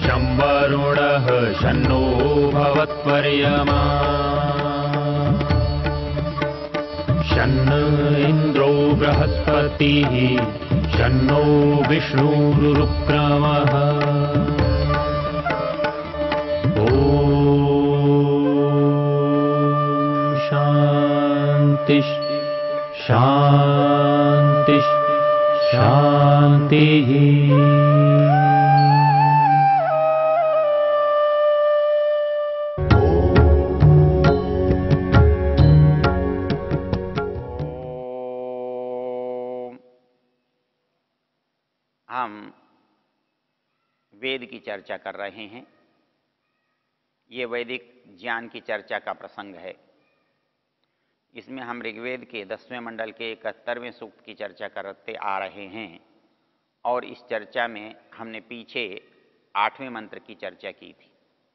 शं वरुणः शन्नो भवत्वर्यमा शन्न इन्द्रो बृहस्पतिः शन्नो विष्णुरुक्रमः ॐ शान्ति शान्ति शान्तिः। हम वेद की चर्चा कर रहे हैं। ये वैदिक ज्ञान की चर्चा का प्रसंग है। इसमें हम ऋग्वेद के 10वें मंडल के 71वें सूक्त की चर्चा करते आ रहे हैं और इस चर्चा में हमने पीछे 8वें मंत्र की चर्चा की थी।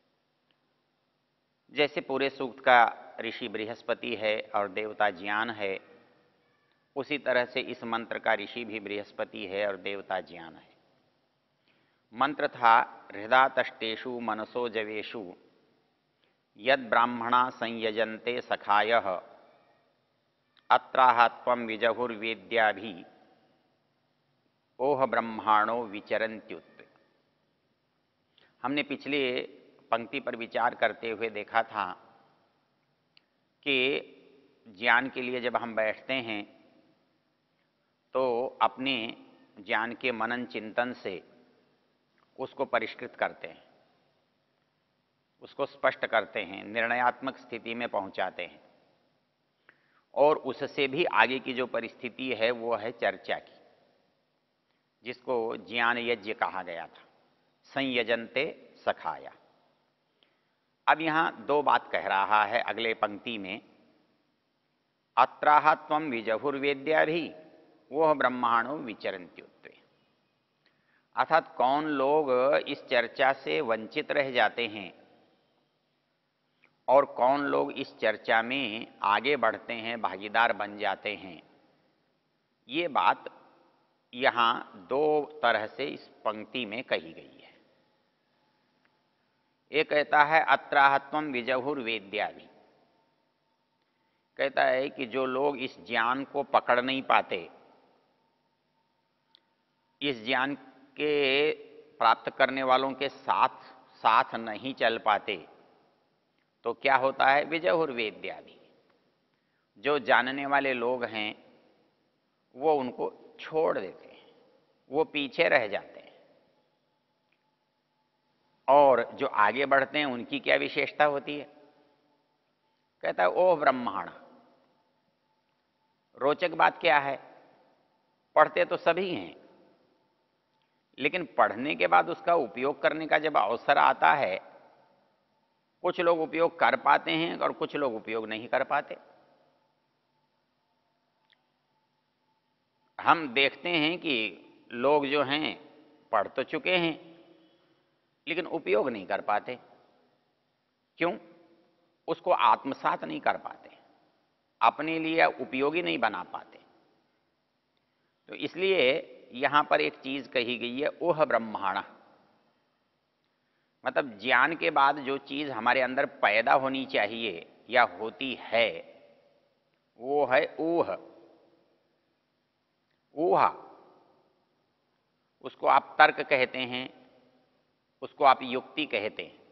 जैसे पूरे सूक्त का ऋषि बृहस्पति है और देवता ज्ञान है, उसी तरह से इस मंत्र का ऋषि भी बृहस्पति है और देवता ज्ञान है। मंत्र था हृदातष्टेषु मनसो जवेषु यद ब्राह्मणा संयजन्ते सखायः अत्राह त्वं विजहुर्वेद्याभि ओह ब्रह्माणो विचरन्त्युत। हमने पिछले पंक्ति पर विचार करते हुए देखा था कि ज्ञान के लिए जब हम बैठते हैं तो अपने ज्ञान के मनन चिंतन से उसको परिष्कृत करते हैं, उसको स्पष्ट करते हैं, निर्णयात्मक स्थिति में पहुंचाते हैं और उससे भी आगे की जो परिस्थिति है वो है चर्चा की, जिसको ज्ञान यज्ञ कहा गया था। संयजन्ते सखाया। अब यहाँ दो बात कह रहा है अगले पंक्ति में, अत्राह त्वं विजहुर्वेद्याभि वह ब्रह्माणो विचरन्त्युत्वे। अर्थात कौन लोग इस चर्चा से वंचित रह जाते हैं और कौन लोग इस चर्चा में आगे बढ़ते हैं, भागीदार बन जाते हैं। ये बात यहाँ दो तरह से इस पंक्ति में कही गई है। एक कहता है अत्राह त्वं विजहुर्वेद्याभि, कहता है कि जो लोग इस ज्ञान को पकड़ नहीं पाते, इस ज्ञान के प्राप्त करने वालों के साथ साथ नहीं चल पाते, तो क्या होता है, विजहुर्वेद्याभि, जो जानने वाले लोग हैं वो उनको छोड़ देते हैं, वो पीछे रह जाते हैं। और जो आगे बढ़ते हैं उनकी क्या विशेषता होती है, कहता है ओह ब्रह्माण। रोचक बात क्या है, पढ़ते तो सभी हैं, लेकिन पढ़ने के बाद उसका उपयोग करने का जब अवसर आता है, कुछ लोग उपयोग कर पाते हैं और कुछ लोग उपयोग नहीं कर पाते। हम देखते हैं कि लोग जो हैं पढ़ तो चुके हैं लेकिन उपयोग नहीं कर पाते। क्यों? उसको आत्मसात नहीं कर पाते, अपने लिए उपयोगी नहीं बना पाते। तो इसलिए यहां पर एक चीज कही गई है, ओह ब्रह्माण, मतलब ज्ञान के बाद जो चीज हमारे अंदर पैदा होनी चाहिए या होती है वो है ऊह। ऊहा, उसको आप तर्क कहते हैं, उसको आप युक्ति कहते हैं।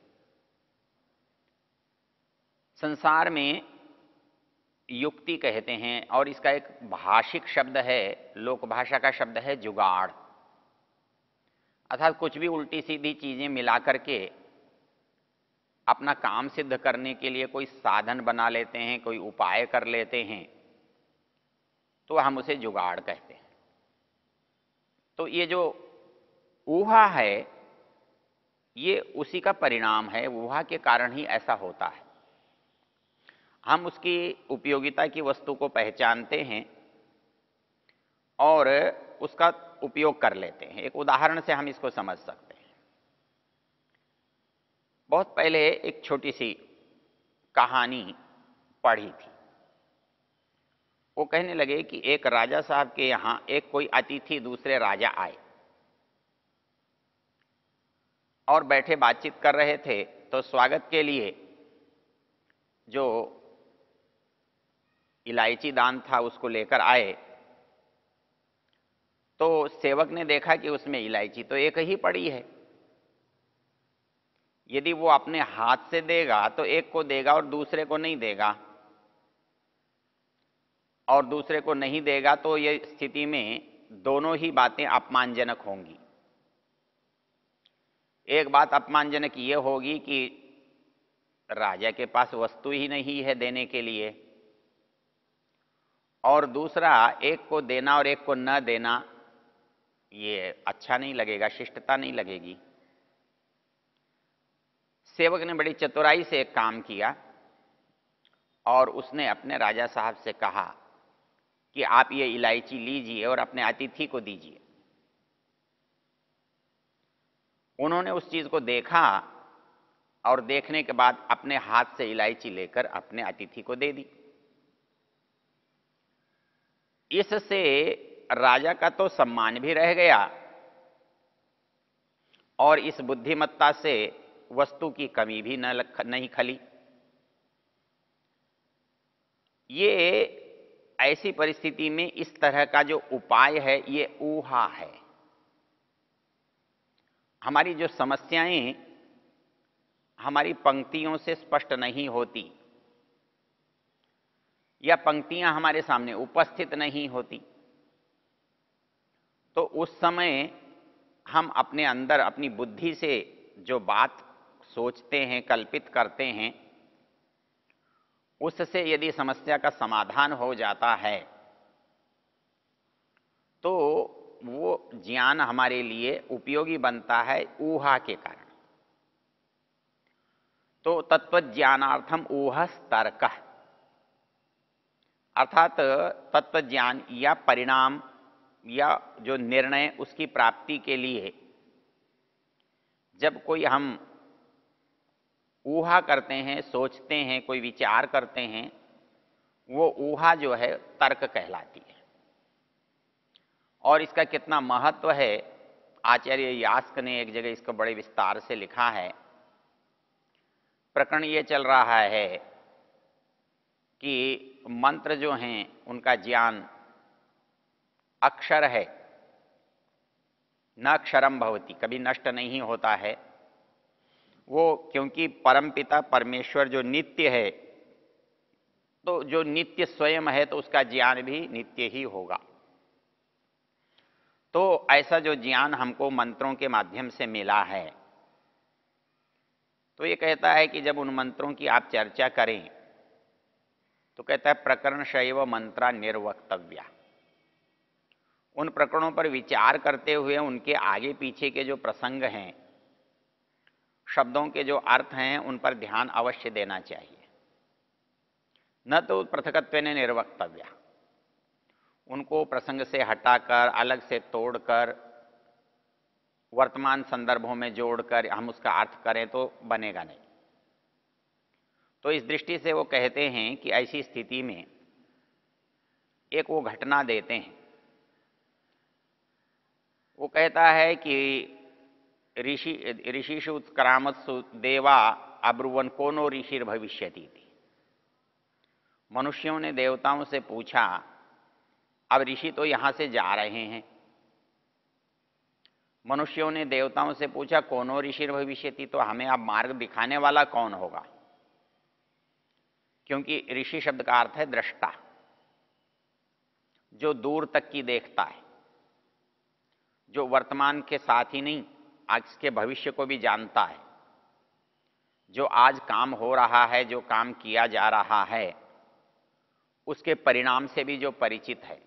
संसार में युक्ति कहते हैं और इसका एक भाषिक शब्द है, लोक भाषा का शब्द है जुगाड़। अर्थात कुछ भी उल्टी सीधी चीजें मिला करके अपना काम सिद्ध करने के लिए कोई साधन बना लेते हैं, कोई उपाय कर लेते हैं, तो हम उसे जुगाड़ कहते हैं। तो ये जो ऊहा है ये उसी का परिणाम है, ऊहा के कारण ही ऐसा होता है। हम उसकी उपयोगिता की वस्तु को पहचानते हैं और उसका उपयोग कर लेते हैं। एक उदाहरण से हम इसको समझ सकते हैं। बहुत पहले एक छोटी सी कहानी पढ़ी थी। वो कहने लगे कि एक राजा साहब के यहाँ एक कोई अतिथि दूसरे राजा आए और बैठे बातचीत कर रहे थे, तो स्वागत के लिए जो इलायची दान था उसको लेकर आए, तो सेवक ने देखा कि उसमें इलायची तो एक ही पड़ी है। यदि वो अपने हाथ से देगा तो एक को देगा और दूसरे को नहीं देगा, और दूसरे को नहीं देगा, तो ये स्थिति में दोनों ही बातें अपमानजनक होंगी। एक बात अपमानजनक ये होगी कि राजा के पास वस्तु ही नहीं है देने के लिए, और दूसरा एक को देना और एक को न देना, ये अच्छा नहीं लगेगा, शिष्टता नहीं लगेगी। सेवक ने बड़ी चतुराई से एक काम किया और उसने अपने राजा साहब से कहा कि आप ये इलायची लीजिए और अपने अतिथि को दीजिए। उन्होंने उस चीज को देखा और देखने के बाद अपने हाथ से इलायची लेकर अपने अतिथि को दे दी। इससे राजा का तो सम्मान भी रह गया और इस बुद्धिमत्ता से वस्तु की कमी भी नहीं खली। ये ऐसी परिस्थिति में इस तरह का जो उपाय है ये ऊहा है। हमारी जो समस्याएं हमारी पंक्तियों से स्पष्ट नहीं होती या पंक्तियां हमारे सामने उपस्थित नहीं होती, तो उस समय हम अपने अंदर अपनी बुद्धि से जो बात सोचते हैं, कल्पित करते हैं, उससे यदि समस्या का समाधान हो जाता है तो वो ज्ञान हमारे लिए उपयोगी बनता है ऊहा के कारण। तो तत्वज्ञानार्थम ऊहस तर्कः, अर्थात तत्वज्ञान या परिणाम या जो निर्णय उसकी प्राप्ति के लिए जब कोई हम ऊहा करते हैं, सोचते हैं, कोई विचार करते हैं, वो ऊहा जो है तर्क कहलाती है। और इसका कितना महत्व है, आचार्य यास्क ने एक जगह इसको बड़े विस्तार से लिखा है। प्रकरण ये चल रहा है कि मंत्र जो हैं उनका ज्ञान अक्षर है, न अक्षरम भवति, कभी नष्ट नहीं होता है वो, क्योंकि परमपिता परमेश्वर जो नित्य है, तो जो नित्य स्वयं है तो उसका ज्ञान भी नित्य ही होगा। तो ऐसा जो ज्ञान हमको मंत्रों के माध्यम से मिला है, तो ये कहता है कि जब उन मंत्रों की आप चर्चा करें तो कहता है प्रकरण शैव मंत्रा निर्वक्तव्या। उन प्रकरणों पर विचार करते हुए उनके आगे पीछे के जो प्रसंग हैं, शब्दों के जो अर्थ हैं, उन पर ध्यान अवश्य देना चाहिए, न तो पृथकत्वेन निर्वक्तव्या। उनको प्रसंग से हटाकर, अलग से तोड़कर, वर्तमान संदर्भों में जोड़कर हम उसका अर्थ करें तो बनेगा नहीं। तो इस दृष्टि से वो कहते हैं कि ऐसी स्थिति में एक वो घटना देते हैं। वो कहता है कि ऋषिषु उत्क्रामत्सु देवा अब्रुवन कोनो ऋषिर भविष्यति थी। मनुष्यों ने देवताओं से पूछा, अब ऋषि तो यहां से जा रहे हैं। मनुष्यों ने देवताओं से पूछा कोनो ऋषिर भविष्यति, तो हमें अब मार्ग दिखाने वाला कौन होगा? क्योंकि ऋषि शब्द का अर्थ है दृष्टा, जो दूर तक की देखता है, जो वर्तमान के साथ ही नहीं आज के भविष्य को भी जानता है, जो आज काम हो रहा है, जो काम किया जा रहा है, उसके परिणाम से भी जो परिचित है।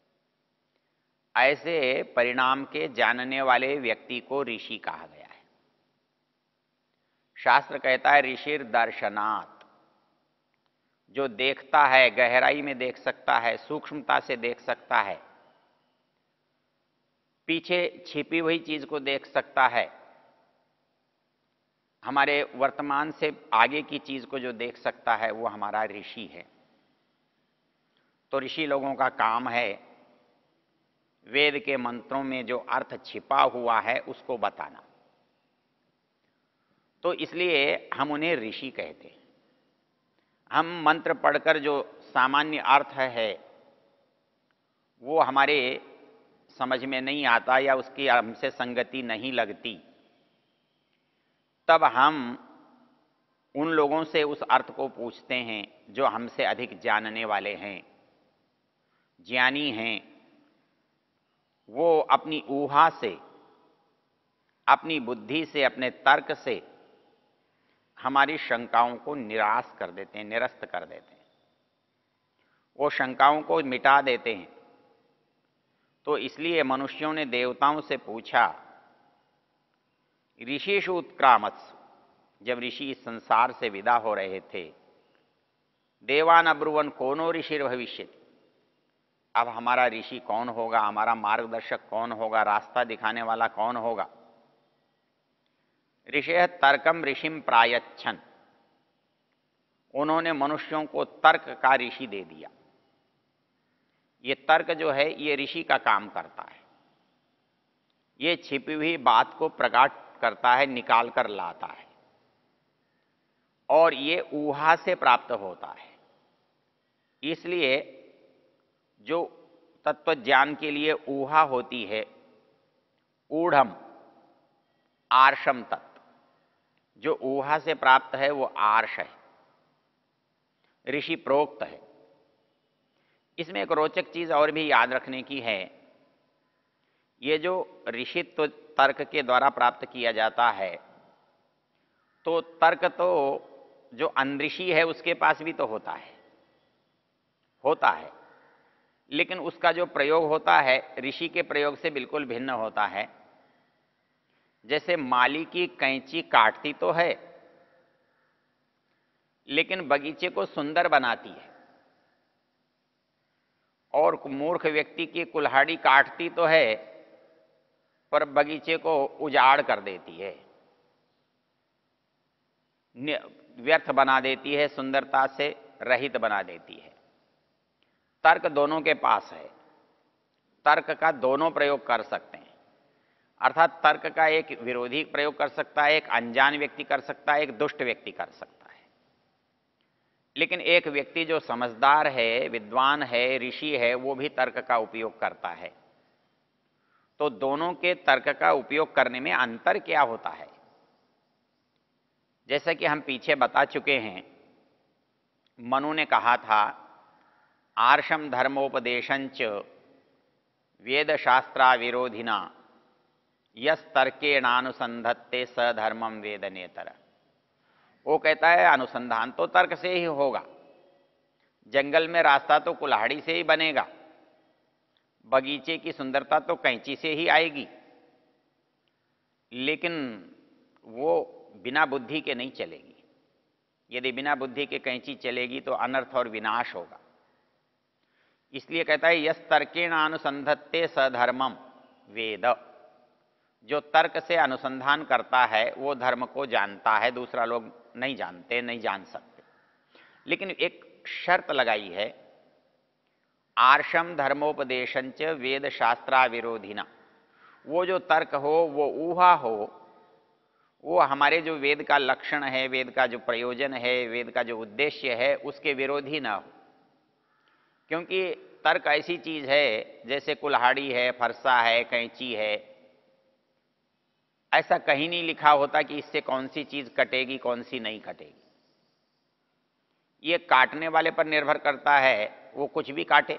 ऐसे परिणाम के जानने वाले व्यक्ति को ऋषि कहा गया है। शास्त्र कहता है ऋषिर दर्शनात्, जो देखता है, गहराई में देख सकता है, सूक्ष्मता से देख सकता है, पीछे छिपी हुई चीज को देख सकता है, हमारे वर्तमान से आगे की चीज को जो देख सकता है वो हमारा ऋषि है। तो ऋषि लोगों का काम है वेद के मंत्रों में जो अर्थ छिपा हुआ है उसको बताना। तो इसलिए हम उन्हें ऋषि कहते हैं। हम मंत्र पढ़कर जो सामान्य अर्थ है वो हमारे समझ में नहीं आता या उसकी हमसे संगति नहीं लगती, तब हम उन लोगों से उस अर्थ को पूछते हैं जो हमसे अधिक जानने वाले हैं, ज्ञानी हैं। वो अपनी ऊहा से, अपनी बुद्धि से, अपने तर्क से हमारी शंकाओं को निराश कर देते हैं, निरस्त कर देते हैं, वो शंकाओं को मिटा देते हैं। तो इसलिए मनुष्यों ने देवताओं से पूछा, ऋषिषु उत्क्रामत्सु, जब ऋषि इस संसार से विदा हो रहे थे, देवान अब्रुवन कोनो ऋषिर भविष्यति, अब हमारा ऋषि कौन होगा, हमारा मार्गदर्शक कौन होगा, रास्ता दिखाने वाला कौन होगा। ऋषय तर्कम ऋषिम प्रायच्छन, उन्होंने मनुष्यों को तर्क का ऋषि दे दिया। ये तर्क जो है ये ऋषि का काम करता है, ये छिपी हुई बात को प्रकट करता है, निकाल कर लाता है, और ये ऊहा से प्राप्त होता है। इसलिए जो तत्व ज्ञान के लिए ऊहा होती है, ऊढ़म आर्षम तत्व, जो ऊहा से प्राप्त है वो आर्ष है, ऋषि प्रोक्त है। इसमें एक रोचक चीज और भी याद रखने की है, ये जो ऋषित्व तर्क के द्वारा प्राप्त किया जाता है, तो तर्क तो जो अनऋषि है उसके पास भी तो होता है, लेकिन उसका जो प्रयोग होता है ऋषि के प्रयोग से बिल्कुल भिन्न होता है। जैसे माली की कैंची काटती तो है, लेकिन बगीचे को सुंदर बनाती है, और मूर्ख व्यक्ति की कुल्हाड़ी काटती तो है पर बगीचे को उजाड़ कर देती है, व्यर्थ बना देती है, सुंदरता से रहित बना देती है। तर्क दोनों के पास है, तर्क का दोनों प्रयोग कर सकते हैं, अर्थात तर्क का एक विरोधी प्रयोग कर सकता है, एक अनजान व्यक्ति कर सकता है, एक दुष्ट व्यक्ति कर सकता है। लेकिन एक व्यक्ति जो समझदार है, विद्वान है, ऋषि है, वो भी तर्क का उपयोग करता है। तो दोनों के तर्क का उपयोग करने में अंतर क्या होता है? जैसा कि हम पीछे बता चुके हैं, मनु ने कहा था, आर्षम धर्मोपदेशंच वेद शास्त्रा विरोधिना यस तर्केणानुसंधत्ते स धर्मम वेद नेतर। वो कहता है अनुसंधान तो तर्क से ही होगा, जंगल में रास्ता तो कुल्हाड़ी से ही बनेगा, बगीचे की सुंदरता तो कैंची से ही आएगी, लेकिन वो बिना बुद्धि के नहीं चलेगी। यदि बिना बुद्धि के कैंची चलेगी तो अनर्थ और विनाश होगा। इसलिए कहता है यस तर्केण अनुसंधत्ते सधर्मम वेद, जो तर्क से अनुसंधान करता है वो धर्म को जानता है, दूसरा लोग नहीं जानते, नहीं जान सकते। लेकिन एक शर्त लगाई है, आर्षम धर्मोपदेशंच वेद शास्त्रा विरोधिना, वो जो तर्क हो, वो ऊहा हो, वो हमारे जो वेद का लक्षण है, वेद का जो प्रयोजन है, वेद का जो उद्देश्य है, उसके विरोधी ना हो। क्योंकि तर्क ऐसी चीज है जैसे कुल्हाड़ी है, फरसा है, कैंची है, ऐसा कहीं नहीं लिखा होता कि इससे कौन सी चीज कटेगी, कौन सी नहीं कटेगी। ये काटने वाले पर निर्भर करता है, वो कुछ भी काटे।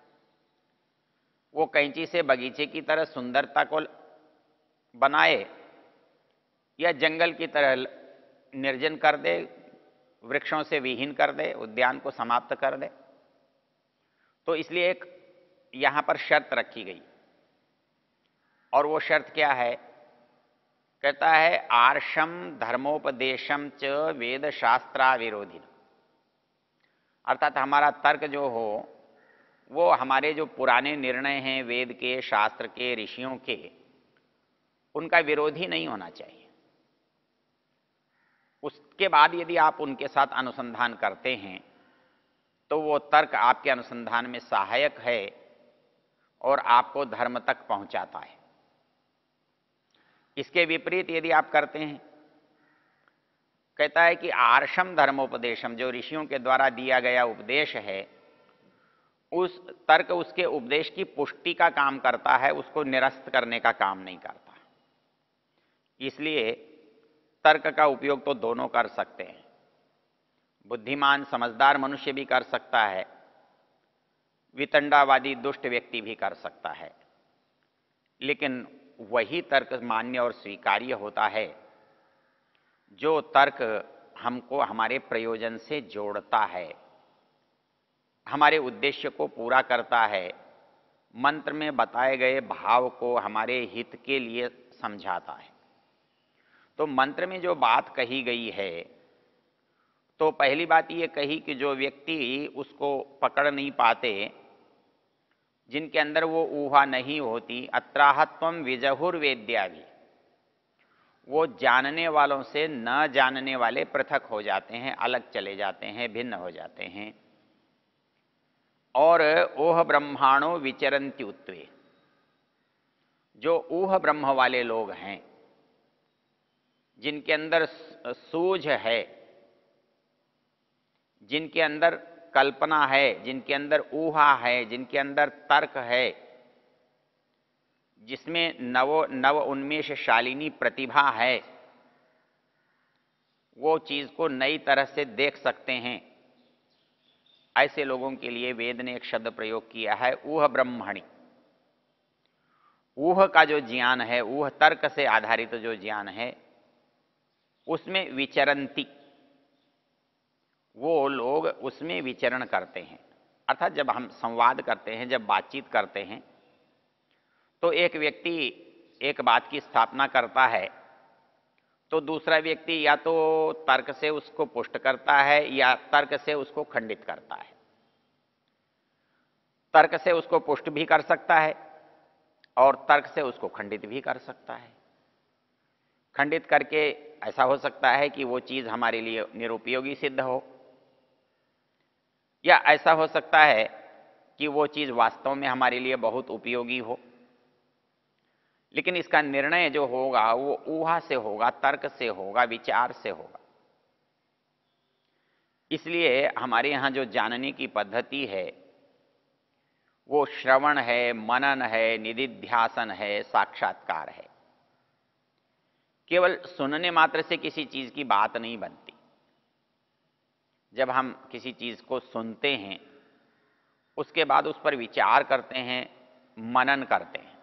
वो कैंची से बगीचे की तरह सुंदरता को बनाए या जंगल की तरह निर्जन कर दे, वृक्षों से विहीन कर दे, उद्यान को समाप्त कर दे। तो इसलिए एक यहां पर शर्त रखी गई, और वो शर्त क्या है? कहता है आर्षम धर्मोपदेशम च वेद शास्त्रा विरोधी, अर्थात हमारा तर्क जो हो वो हमारे जो पुराने निर्णय हैं वेद के, शास्त्र के, ऋषियों के, उनका विरोधी नहीं होना चाहिए। उसके बाद यदि आप उनके साथ अनुसंधान करते हैं तो वो तर्क आपके अनुसंधान में सहायक है और आपको धर्म तक पहुंचाता है। इसके विपरीत यदि आप करते हैं कहता है कि आर्षम धर्मोपदेशम, जो ऋषियों के द्वारा दिया गया उपदेश है, उस तर्क उसके उपदेश की पुष्टि का काम करता है, उसको निरस्त करने का काम नहीं करता। इसलिए तर्क का उपयोग तो दोनों कर सकते हैं, बुद्धिमान समझदार मनुष्य भी कर सकता है, वितंडावादी दुष्ट व्यक्ति भी कर सकता है, लेकिन वही तर्क मान्य और स्वीकार्य होता है जो तर्क हमको हमारे प्रयोजन से जोड़ता है, हमारे उद्देश्य को पूरा करता है, मंत्र में बताए गए भाव को हमारे हित के लिए समझाता है। तो मंत्र में जो बात कही गई है, तो पहली बात ये कही कि जो व्यक्ति उसको पकड़ नहीं पाते, जिनके अंदर वो ऊहा नहीं होती, अत्राहत्वम विजहुर्वेद्या भी, वो जानने वालों से न जानने वाले पृथक हो जाते हैं, अलग चले जाते हैं, भिन्न हो जाते हैं। और ओह ब्रह्माणो विचरन्ति उत्वे, जो ऊह ब्रह्म वाले लोग हैं, जिनके अंदर सूझ है, जिनके अंदर कल्पना है, जिनके अंदर ऊहा है, जिनके अंदर तर्क है, जिसमें नव उन्मेषशालिनी प्रतिभा है, वो चीज को नई तरह से देख सकते हैं, ऐसे लोगों के लिए वेद ने एक शब्द प्रयोग किया है, ऊह ब्रह्मणि। ऊह का जो ज्ञान है, ऊह तर्क से आधारित जो ज्ञान है, उसमें विचरंती, वो लोग उसमें विचरण करते हैं। अर्थात जब हम संवाद करते हैं, जब बातचीत करते हैं, तो एक व्यक्ति एक बात की स्थापना करता है, तो दूसरा व्यक्ति या तो तर्क से उसको पुष्ट करता है या तर्क से उसको खंडित करता है। तर्क से उसको पुष्ट भी कर सकता है और तर्क से उसको खंडित भी कर सकता है। खंडित करके ऐसा हो सकता है कि वो चीज हमारे लिए निरुपयोगी सिद्ध हो, या ऐसा हो सकता है कि वो चीज वास्तव में हमारे लिए बहुत उपयोगी हो, लेकिन इसका निर्णय जो होगा वो ऊहा से होगा, तर्क से होगा, विचार से होगा। इसलिए हमारे यहाँ जो जानने की पद्धति है वो श्रवण है, मनन है, निधिध्यासन है, साक्षात्कार है। केवल सुनने मात्र से किसी चीज की बात नहीं बनती। जब हम किसी चीज को सुनते हैं, उसके बाद उस पर विचार करते हैं, मनन करते हैं।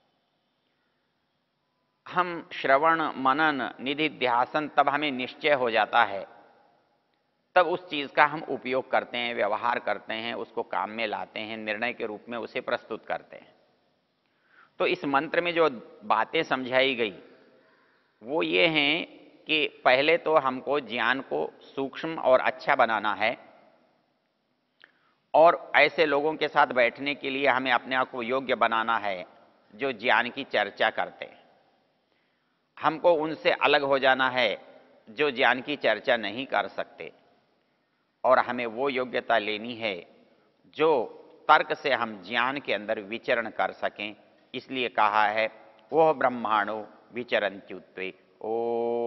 हम श्रवण मनन निधिध्यासन, तब हमें निश्चय हो जाता है, तब उस चीज का हम उपयोग करते हैं, व्यवहार करते हैं, उसको काम में लाते हैं, निर्णय के रूप में उसे प्रस्तुत करते हैं। तो इस मंत्र में जो बातें समझाई गई वो ये हैं कि पहले तो हमको ज्ञान को सूक्ष्म और अच्छा बनाना है, और ऐसे लोगों के साथ बैठने के लिए हमें अपने आप को योग्य बनाना है जो ज्ञान की चर्चा करते हैं। हमको उनसे अलग हो जाना है जो ज्ञान की चर्चा नहीं कर सकते, और हमें वो योग्यता लेनी है जो तर्क से हम ज्ञान के अंदर विचरण कर सकें। इसलिए कहा है वह ब्रह्माणो विचरन्त्युत्वे। ओ